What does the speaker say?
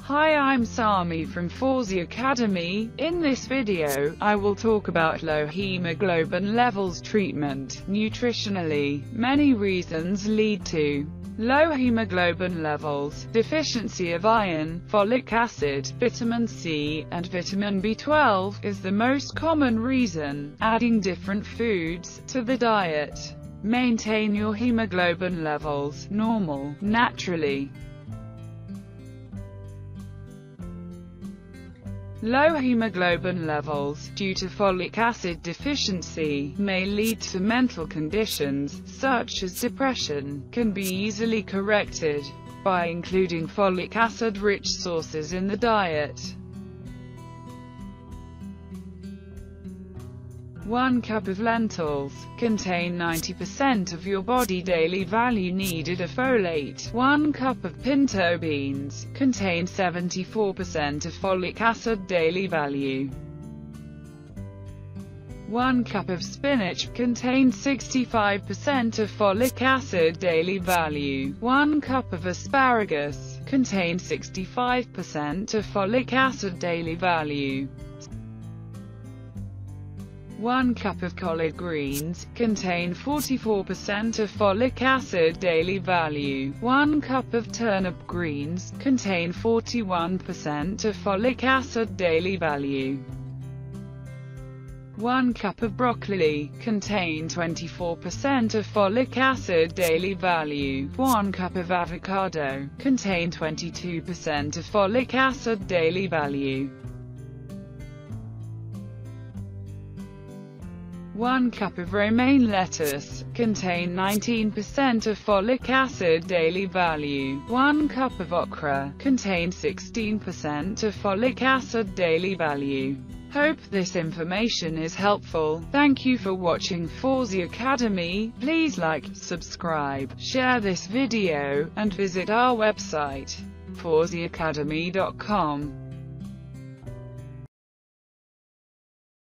Hi, I'm Sami from Forzi Academy. In this video, I will talk about low hemoglobin levels treatment. Nutritionally, many reasons lead to low hemoglobin levels. Deficiency of iron, folic acid, vitamin C, and vitamin B12 is the most common reason. Adding different foods to the diet. Maintain your hemoglobin levels normal, naturally. Low hemoglobin levels, due to folic acid deficiency, may lead to mental conditions, such as depression, can be easily corrected by including folic acid-rich sources in the diet. 1 cup of lentils contain 90% of your body daily value needed of folate. 1 cup of pinto beans contain 74% of folic acid daily value. 1 cup of spinach contains 65% of folic acid daily value. 1 cup of asparagus contains 65% of folic acid daily value. 1 cup of collard greens contain 44% of folic acid daily value. 1 cup of turnip greens contain 41% of folic acid daily value. 1 cup of broccoli contain 24% of folic acid daily value. 1 cup of avocado contain 22% of folic acid daily value. 1 cup of romaine lettuce contain 19% of folic acid daily value. 1 cup of okra contains 16% of folic acid daily value. Hope this information is helpful. Thank you for watching Forzi Academy. Please like, subscribe, share this video, and visit our website, forziacademy.com.